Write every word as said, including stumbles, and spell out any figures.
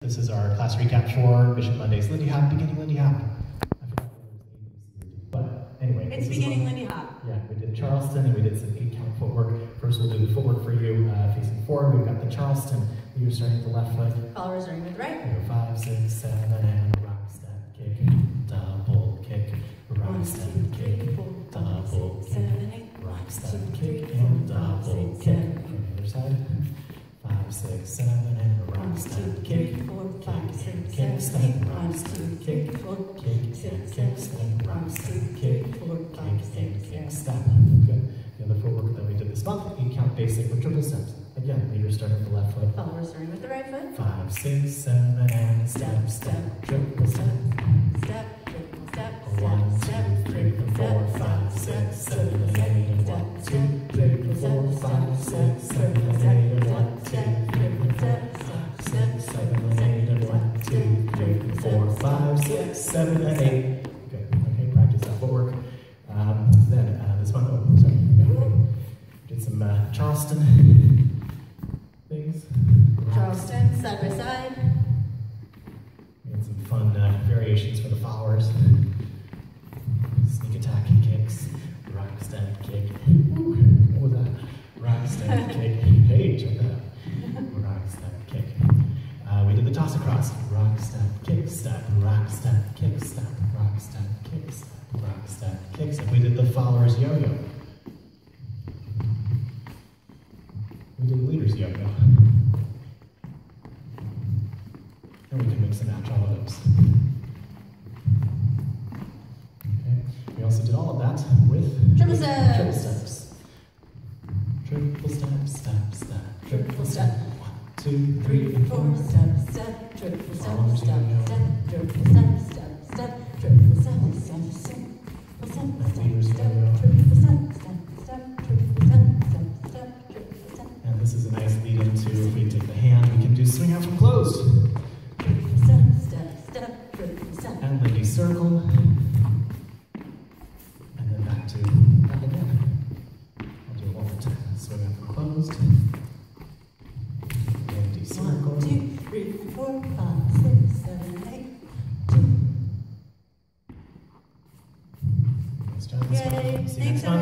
This is our class recap for Bishop Monday's Lindy Hop, beginning Lindy Hop. I forgot what it was, but anyway. It's beginning Lindy Hop. Yeah, we did Charleston and we did some eight count footwork. First we'll do the footwork for you uh, facing forward. We've got the Charleston. You're starting at the left foot. Followers starting with the right. We go five, six, seven, and rock, step, kick, double kick, rock, step, kick, double kick, rock, step, kick, and double kick. From the other side. Five, six, seven, and a rock, step, kick, kick, kick, step, rock, step, kick, kick, kick, kick, step, rock, step, kick, kick, kick, kick, step. Good. The other footwork that we did this month, eight count basic with triple steps. Again, leader starting with the left foot. Followers starting with the right foot. Five, six, seven, and step, step, triple step. Step, triple step, One, two, three, four, five, six, seven, eight, and one, two, three, four, five, six, seven, eight, and one, two, three, four, six, seven, eight, and one, two, three, four, five, six, seven, and eight. Good. Okay, practice that footwork. Um, then uh, this one, oh, sorry. Did some uh, Charleston things. Charleston, side by side. Made some fun uh, variations for the followers. Sneak attack kicks, rock step kick. Ooh, what was that? Rock step kick. Hey, check that out. Rock step kick. Uh, we did the toss across. Rock step kick step. Rock step kick step. Rock step kick step. Rock step kick step. We did the followers yo-yo. We did the leaders yo-yo. And we can mix and match all of those. Okay. We also did all of that with Triple steps. Triple steps. Triple step, step, step. Triple step. One, two, three, and four. Step, step, triple step, Followers step, yo-yo. step, triple step, step, step, triple step, step, step, step, Leaders step, yo-yo. triple step, step, step, triple step, step, step, triple step. And this is a nice lead into, if we take the hand, we can do swing out from closed. Triple step, step, step, triple step. And Lindy Circle. And then back to that again. I'll do it one more time. Swing out from closed. Lindy Circle. One, two, three, four, five, six, seven, eight. Nice job this Yay. one. See you Thanks, next time.